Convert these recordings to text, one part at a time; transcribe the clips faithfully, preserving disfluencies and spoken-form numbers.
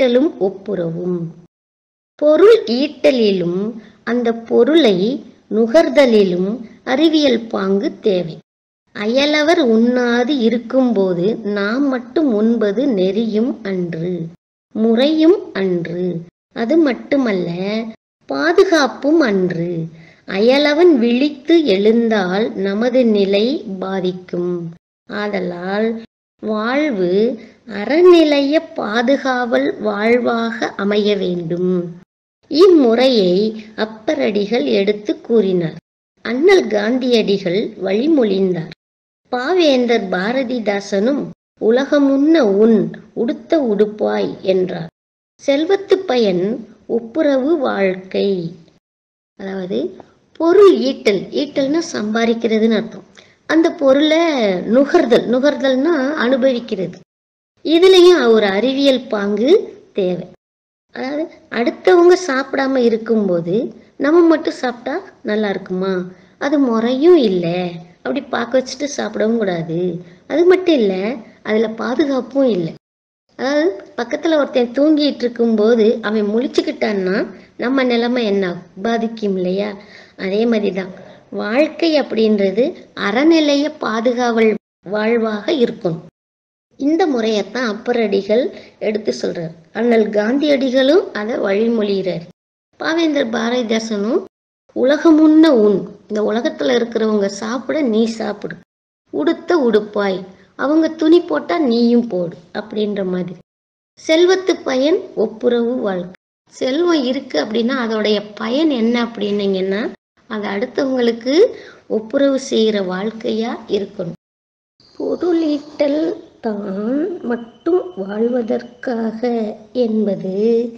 ஈட்டலும் ஒப்புரவும். பொருள் ஈட்டலிலும் அந்த பொருளை நுகர்தலிலும் அறிவியல் பாங்கு தேவை. அயலவர் உண்ணாது இருக்கும்போது நாம் மட்டும் உண்பது நெறியும் அன்று, முறையும் அன்று. அது மட்டுமல்ல, பாதுகாப்பும் அன்று. அயலவன் விழித்து எழுந்தால் நமது நிலை பாதிக்கும். ஆதலால் வாழ்வு அறநிலைய பாதுகாவல் வாழ்வாக அமைய வேண்டும். இம்முறையை அப்பரடிகள் எடுத்து கூறினார். அண்ணல் காந்தியடிகள் வழிமொழிந்தார். பாவேந்தர் பாரதிதாசனும் உலகமுன்ன உன் உடுத்த உடுப்பாய் என்றார். செல்வத்து பயன் ஒப்புரவு வாழ்க்கை. அதாவது பொருள் ஈட்டல், ஈட்டல்னா சம்பாதிக்கிறதுன்னு அர்த்தம். அந்த பொருளை நுகர்தல், நுகர்தல்னா அனுபவிக்கிறது. இதுலயும் ஒரு அறிவியல் பாங்கு தேவை. அதாவது அடுத்தவங்க சாப்பிடாம இருக்கும்போது நம்ம மட்டும் சாப்பிட்டா நல்லா இருக்குமா? அது முறையும் இல்லை. அப்படி பார்க்க வச்சுட்டு சாப்பிடவும் கூடாது. அது மட்டும் இல்லை, அதுல பாதுகாப்பும் இல்லை. அதாவது பக்கத்துல ஒருத்தன் தூங்கிட்டு இருக்கும்போது அவன் முழிச்சுக்கிட்டான்னா நம்ம நிலைமை என்ன பாதிக்கும் இல்லையா? அதே மாதிரிதான் வாழ்க்கை அப்படின்றது அறநிலைய பாதுகாவல் வாழ்வாக இருக்கும். இந்த முறையத்தான் அப்பரடிகள் எடுத்து சொல்றார். அண்ணல் காந்தியடிகளும் அதை வழிமொழிகிறார். பாவேந்தர் பாரதிதாசனும் உலகமுன்ன உன், இந்த உலகத்துல இருக்கிறவங்க சாப்பிட நீ சாப்பிடு, உடுத்த உடுப்பாய், அவங்க துணி போட்டா நீயும் போடு அப்படின்ற மாதிரி. செல்வத்து பயன் ஒப்புரவு வாழ்க்கை. செல்வம் இருக்கு அப்படின்னா அதோடைய பயன் என்ன அப்படின்னீங்கன்னா அது அடுத்தவங்களுக்கு ஒப்புரவு செய்கிற வாழ்க்கையா இருக்கணும். பொருளீட்டல் தான் மட்டும் வாழ்வதற்காக என்பது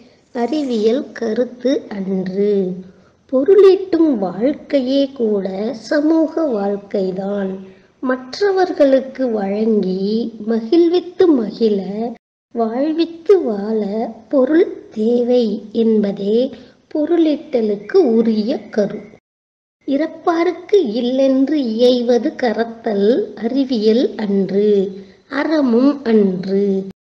அறிவியல் கருத்து அன்று. பொருளீட்டும் வாழ்க்கையே கூட சமூக வாழ்க்கைதான். மற்றவர்களுக்கு வழங்கி மகிழ்வித்து மகிழ, வாழ்வித்து வாழ பொருள் தேவை என்பதே பொருளீட்டலுக்கு உரிய கரு. இறப்பாருக்கு இல்லென்று இயைவது கரத்தல் அறிவியல் அன்று, அறமும் அன்று.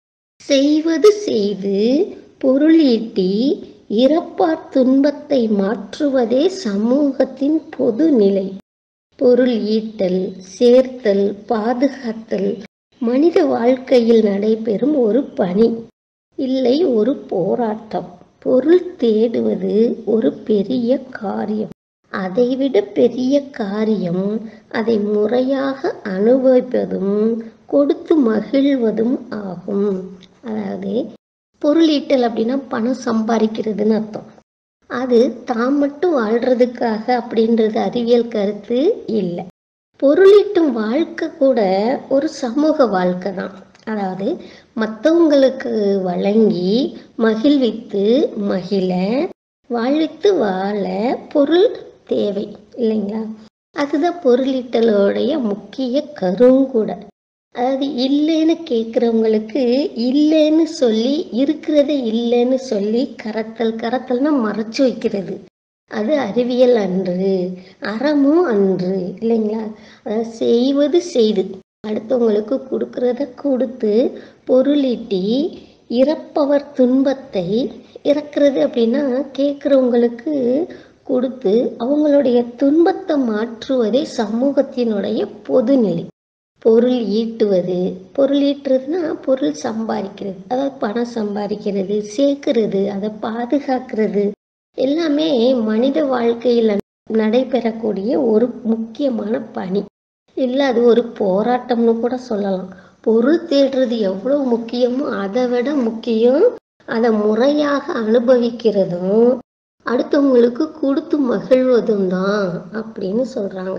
செய்வது செய்து பொருளீட்டி இறப்பார் துன்பத்தை மாற்றுவதே சமூகத்தின் பொது நிலை. பொருள் ஈட்டல், சேர்த்தல், பாதுகாத்தல் மனித வாழ்க்கையில் நடைபெறும் ஒரு பணி, இல்லை ஒரு போராட்டம். பொருள் தேடுவது ஒரு பெரிய காரியம். அதைவிட பெரிய காரியம் அதை முறையாக அனுபவிப்பதும் கொடுத்து மகிழ்வதும் ஆகும். அதாவது பொருளீட்டல் அப்படின்னா பணம் சம்பாதிக்கிறதுன்னு அர்த்தம். அது தாம் மட்டும் வாழ்றதுக்காக அப்படின்றது அறிவியல் கருத்து இல்லை. பொருளீட்டும் வாழ்க்கை கூட ஒரு சமூக வாழ்க்கை தான். அதாவது மற்றவங்களுக்கு வழங்கி மகிழ்வித்து மகிழ, வாழ்வித்து வாழ பொருள் தேவை இல்லைங்களா? அதுதான் பொருளீட்டலோடைய முக்கிய கருவும் கூட. அதாவது இல்லைன்னு கேட்குறவங்களுக்கு இல்லைன்னு சொல்லி இருக்கிறத இல்லைன்னு சொல்லி கரத்தல், கரத்தல்னா மறைச்சு வைக்கிறது. அது அறிவியல் அன்று, அறமும் அன்று இல்லைங்களா? அதாவது செய்வது செய்து அடுத்தவங்களுக்கு கொடுக்கறத கொடுத்து பொருளீட்டி இறப்பவர் துன்பத்தை, இறக்குறது அப்படின்னா கேட்குறவங்களுக்கு கொடுத்து அவங்களுடைய துன்பத்தை மாற்றுவதே சமூகத்தினுடைய பொதுநிலை. பொருள் ஈட்டுவது, பொருள் ஈட்டுறதுன்னா பொருள் சம்பாதிக்கிறது, அதாவது பணம் சம்பாதிக்கிறது, சேர்க்கிறது, அதை பாதுகாக்கிறது எல்லாமே மனித வாழ்க்கையில் நடைபெறக்கூடிய ஒரு முக்கியமான பணி. இல்லை அது ஒரு போராட்டம்னு கூட சொல்லலாம். பொருள் தேடுறது எவ்வளவு முக்கியமோ அதை விட முக்கியம் அதை முறையாக அனுபவிக்கிறதும் அடுத்தவங்களுக்கு கொடுத்து மகிழ்வதும் தான் அப்படின்னு சொல்றாங்க.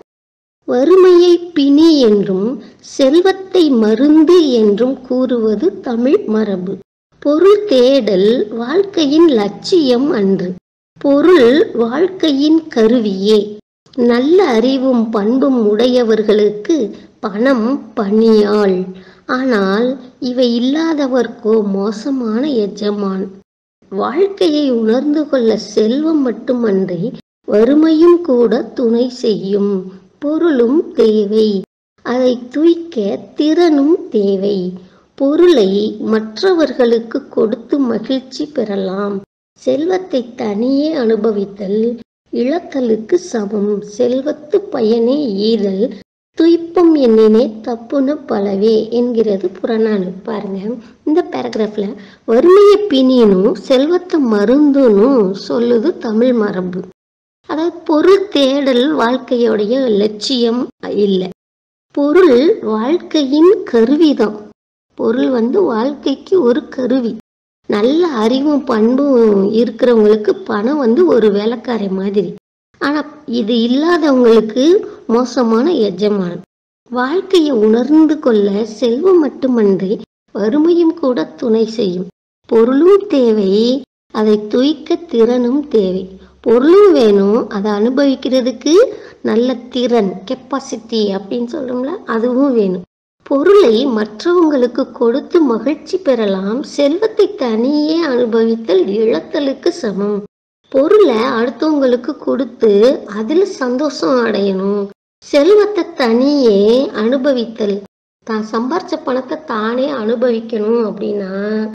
வறுமையை பிணி என்றும் செல்வத்தை மருந்து என்றும் கூறுவது தமிழ் மரபு. பொருள் தேடல் வாழ்க்கையின் லட்சியம் அன்று, பொருள் வாழ்க்கையின் கருவியே. நல்ல அறிவும் பண்பும் உடையவர்களுக்கு பணம் பணியாள். ஆனால் இவை இல்லாதவர்க்கோ மோசமான எஜமான். வாழ்க்கையை உணர்ந்து கொள்ள செல்வம் மட்டுமன்றி வறுமையும் கூட துணை செய்யும். பொருளும் தேவை, அதை தூய்க்க திறனும் தேவை. பொருளை மற்றவர்களுக்கு கொடுத்து மகிழ்ச்சி பெறலாம். செல்வத்தை தனியே அனுபவித்தல் இழத்தலுக்கு சமம். செல்வத்து பயனே ஈதல் துய்ப்பம் எண்ணினே தப்புன பலவே என்கிறது புறநானூறு. பாருங்க, இந்த பேராகிராஃப்ல வறுமையை பிணினும் செல்வத்தை மருந்துனும் சொல்லுது தமிழ் மரபு. அதாவது பொருள் தேடல் வாழ்க்கையோடைய லட்சியம் இல்லை, பொருள் வாழ்க்கையின் கருவிதான். பொருள் வந்து வாழ்க்கைக்கு ஒரு கருவி. நல்ல அறிவும் பண்பும் இருக்கிறவங்களுக்கு பணம் வந்து ஒரு வேலைக்காரை மாதிரி. ஆனா இது இல்லாதவங்களுக்கு மோசமான எஜமான். வாழ்க்கையை உணர்ந்து கொள்ள செல்வம் மட்டுமன்றி வறுமையும் கூட துணை செய்யும். பொருளும் தேவை, அதை துய்க்க திறனும் தேவை. பொருளும் வேணும், அதை அனுபவிக்கிறதுக்கு நல்ல திறன், கெப்பாசிட்டி அப்படின்னு சொல்றோம்ல, அதுவும் வேணும். பொருளை மற்றவங்களுக்கு கொடுத்து மகிழ்ச்சி பெறலாம். செல்வத்தை தனியே அனுபவித்தல் இழத்தலுக்கு சமம். பொருளை அடுத்தவங்களுக்கு கொடுத்து அதில் சந்தோஷம் அடையணும். செல்வத்தை தனியே அனுபவித்தல், தான் சம்பாரிச்ச பணத்தை தானே அனுபவிக்கணும் அப்படின்னா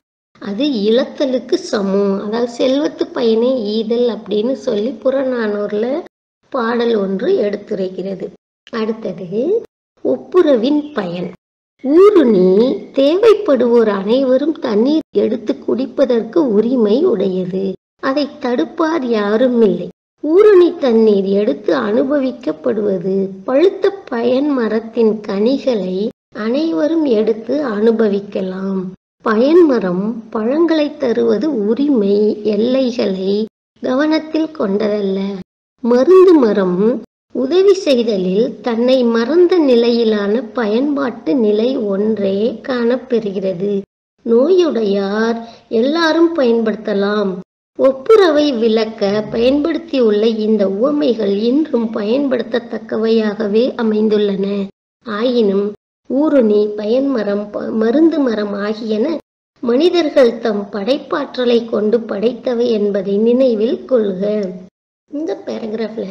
அது இழத்தலுக்கு சமம். அதாவது செல்வத்து பயனே ஈதல் அப்படின்னு சொல்லி புறநானூறுல பாடல் ஒன்று எடுத்துரைக்கிறது. அடுத்தது ஒப்புரவின் பயன். ஊருணி தேவைப்படுவோர் அனைவரும் தண்ணீர் எடுத்து குடிப்பதற்கு உரிமை உடையது. அதை தடுப்பார் யாரும் இல்லை. ஊருணி தண்ணீர் எடுத்து அனுபவிக்கப்படுவது. பழுத்த பயன் மரத்தின் கனிகளை அனைவரும் எடுத்து அனுபவிக்கலாம். பயன்மரம் பழங்களை தருவது உரிமை எல்லைகளை கவனத்தில் கொண்டதல்ல. மருந்து மரம் உதவி செய்தலில் தன்னை மறந்த நிலையிலான பயன்பாட்டு நிலை ஒன்றே காணப்பெறுகிறது. நோயுடையார் எல்லாரும் பயன்படுத்தலாம். ஒப்புரவை விளக்க பயன்படுத்தியுள்ள இந்த உவமைகள் இன்றும் பயன்படுத்தத்தக்கவையாகவே அமைந்துள்ளன. ஆயினும் ஊருணி, பயன்மரம், மருந்து மரம் ஆகியன மனிதர்கள் தம் படைப்பாற்றலை கொண்டு படைத்தவை என்பதை நினைவில் கொள்க. இந்த பேராகிராஃப்ல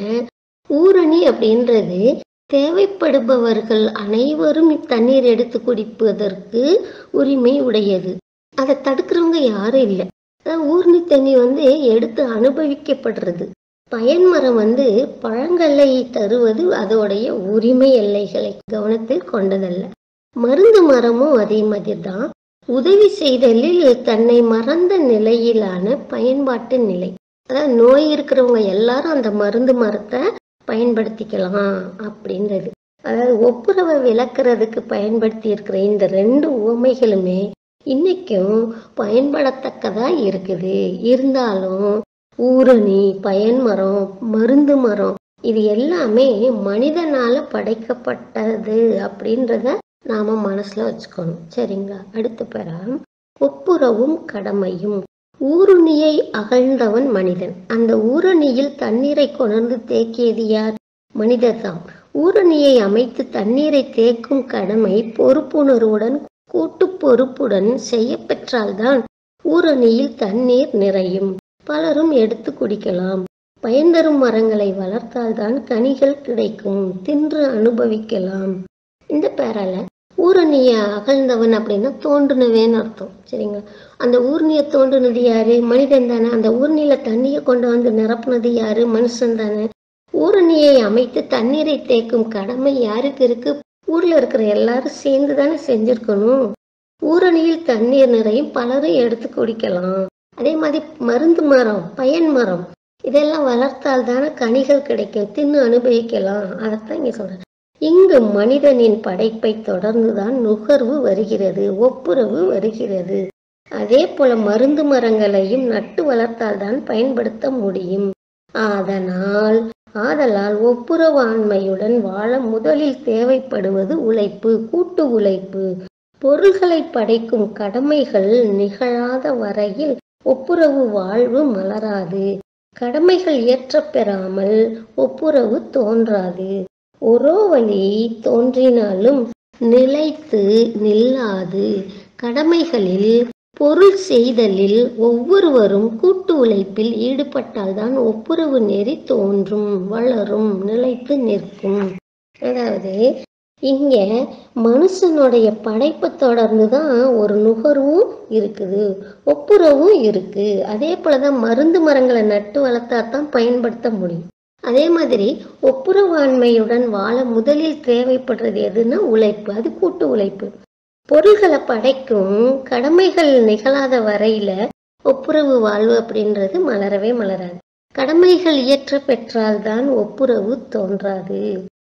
ஊரணி அப்படின்றது தேவைப்படுபவர்கள் அனைவரும் தண்ணீர் எடுத்து குடிப்பதற்கு உரிமை உடையது. அதை தடுக்கிறவங்க யாரும் இல்லை. ஊரணி தண்ணி வந்து எடுத்து அனுபவிக்கப்படுறது. பயன்மரம் வந்து பழங்களை தருவது அதோடைய உரிமை எல்லைகளை கவனத்தில் கொண்டதல்ல. மருந்து மரமும் அதே மாதிரி தான். உதவி செய்தலில் தன்னை மறந்த நிலையிலான பயன்பாட்டு நிலை. அதாவது நோய் இருக்கிறவங்க எல்லாரும் அந்த மருந்து மரத்தை பயன்படுத்திக்கலாம் அப்படின்றது. அதாவது ஒப்புரவை விளக்குறதுக்கு பயன்படுத்தி இருக்கிற இந்த ரெண்டு உவமைகளுமே இன்னைக்கும் பயன்படத்தக்கதா இருக்குது. இருந்தாலும் ஊரணி, பயன்மரம், மருந்து மரம் இது எல்லாமே மனிதனால படைக்கப்பட்டது அப்படின்றத நாம மனசுல வச்சுக்கணும். சரிங்களா? அடுத்த பெறா ஒப்புரவும் கடமையும். ஊருணியை அகழ்ந்தவன் மனிதன். அந்த ஊரணியில் தண்ணீரை கொணர்ந்து தேக்கியது யார்? மனிதர் தாம். ஊரணியை அமைத்து தண்ணீரை தேக்கும் கடமை பொறுப்புணர்வுடன் கூட்டு பொறுப்புடன் செய்ய பெற்றால்தான் ஊரணியில் தண்ணீர் நிறையும். பலரும் எடுத்து குடிக்கலாம். பயன்தரும் மரங்களை வளர்த்தால்தான் கனிகள் கிடைக்கும், தின்று அனுபவிக்கலாம். இந்த பேரால ஊரணிய அகழ்ந்தவன் அப்படின்னா தோன்றுனவேன்னு அர்த்தம். சரிங்களா? அந்த ஊர்ணியை தோன்றுனது யாரு? மனிதன் தானே. அந்த ஊர்ணியில தண்ணியை கொண்டு வந்து நிரப்புனது யாரு? மனுஷன் தானே. ஊரணியை அமைத்து தண்ணீரை தேக்கும் கடமை யாருக்கு இருக்கு? ஊர்ல இருக்கிற எல்லாரும் சேர்ந்து தானே செஞ்சிருக்கணும். ஊரணியில் தண்ணீர் நிறையும், பலரும் எடுத்து குடிக்கலாம். அதே மாதிரி மருந்து மரம், பயன் மரம் இதெல்லாம் வளர்த்தால் தானே கனிகள் கிடைக்கும், தின்னு அனுபவிக்கலாம். அதைத்தான் இங்க சொல்றேன். இங்கு மனிதனின் படைப்பை தொடர்ந்துதான் நுகர்வு வருகிறது, ஒப்புரவு வருகிறது. அதே போல மருந்து மரங்களையும் நட்டு வளர்த்தால் தான் பயன்படுத்த முடியும். அதனால் ஆதலால் ஒப்புரவாண்மையுடன் வாழ முதலில் தேவைப்படுவது உழைப்பு, கூட்டு உழைப்பு. பொருள்களை படைக்கும் கடமைகள் நிகழாத வரையில் ஒப்புரவு வாழ்வு மலராது. கடமைகள் இயற்ற பெறாமல் ஒப்புரவு தோன்றாது. ஒரோ வழி தோன்றினாலும் நிலைத்து நில்லாது. கடமைகளில் பொருள் செய்தலில் ஒவ்வொருவரும் கூட்டு உழைப்பில் ஈடுபட்டால்தான் ஒப்புரவு நெறி தோன்றும், வளரும், நிலைத்து நிற்கும். அதாவது இங்க மனுஷனுடைய படைப்பை தொடர்ந்து தான் ஒரு நுகர்வும் இருக்குது, ஒப்புரவும் இருக்கு. அதே போலதான் மருந்து மரங்களை நட்டு வளர்த்தா தான் பயன்படுத்த முடியும். அதே மாதிரி ஒப்புரவாண்மையுடன் வாழ முதலில் தேவைப்படுறது எதுன்னா உழைப்பு. அது கூட்டு உழைப்பு. பொருள்களை படைக்கும் கடமைகள் நிகழாத வரையில ஒப்புரவு வாழ்வு அப்படின்றது மலரவே மலராது. கடமைகள் இயற்ற பெற்றால்தான் ஒப்புரவு தோன்றாது.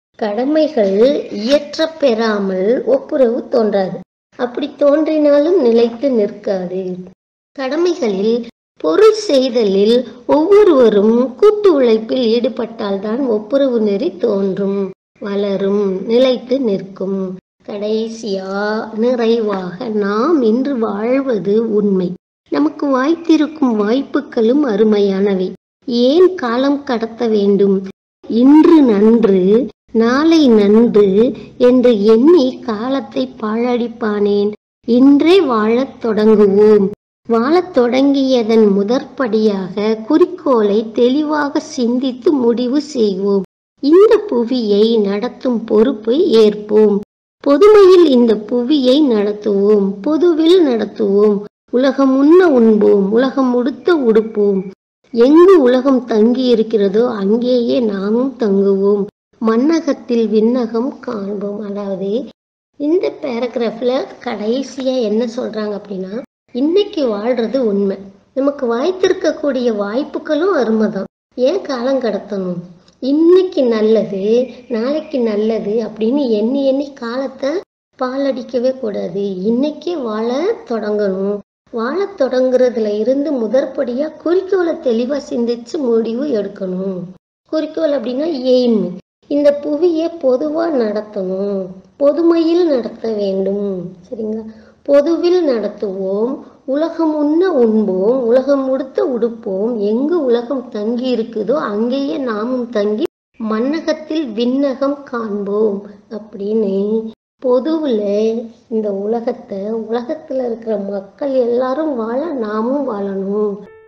கடமைகள் இயற்ற பெறாமல் ஒப்புரவு தோன்றாது. அப்படி தோன்றினாலும் நிலைத்து நிற்காது. கடமைகளில் பொருள் செய்தலில் ஒவ்வொருவரும் கூட்டு உழைப்பில் ஈடுபட்டால்தான் ஒப்புரவு நெறி தோன்றும், வளரும், நிலைத்து நிற்கும். கடைசியா நிறைவாக நாம் இன்று வாழ்வது உண்மை. நமக்கு வாய்த்திருக்கும் வாய்ப்புகளும் அருமையானவை. ஏன் காலம் கடத்த வேண்டும்? இன்று நன்று நாளை நன்று என்று எண்ணி காலத்தை பாழடிப்பானேன். இன்றே வாழத் தொடங்குவோம். வாழத் தொடங்கியதன் முதற்படியாக குறிக்கோளை தெளிவாக சிந்தித்து முடிவு செய்வோம். இந்த புவியை நடத்தும் பொறுப்பை ஏற்போம். பொதுமையில் இந்த புவியை நடத்துவோம், பொதுவில் நடத்துவோம். உலகம் உண்ண உண்போம், உலகம் உடுத்த உடுப்போம். எங்கு உலகம் தங்கி இருக்கிறதோ அங்கேயே நாமும் தங்குவோம். மன்னகத்தில் விண்ணகம் காண்போம். அதாவது இந்த பேராகிராஃப்ல கடைசியா என்ன சொல்றாங்க அப்படின்னா, இன்னைக்கு வாழ்றது உண்மை. நமக்கு வாய்த்திருக்கக்கூடிய வாய்ப்புகளும் அருமைதான். ஏன் காலம் கடத்தணும்? இன்னைக்கு நல்லது நாளைக்கு நல்லது அப்படின்னு எண்ணி எண்ணி காலத்தை பாலடிக்கவே கூடாது. இன்னைக்கே வாழ தொடங்கணும். வாழ தொடங்குறதுல இருந்து முதற்படியா குறிக்கோளை தெளிவா சிந்திச்சு முடிவு எடுக்கணும். குறிக்கோள் அப்படின்னா எய்ம். இந்த புவியை பொதுவா நடத்தணும், பொதுமையில் நடத்த வேண்டும். சரிங்களா? பொதுவில் நடத்துவோம், உலகம் உண்ண உண்போம், உலகம் உடுத்த உடுப்போம். எங்கு உலகம் தங்கி இருக்குதோ அங்கேயே நாமும் தங்கி மன்னகத்தில் விண்ணகம் காண்போம் அப்படின்னு பொதுவில் இந்த உலகத்தை, உலகத்துல இருக்கிற மக்கள் எல்லாரும் வாழ நாமும் வாழணும்.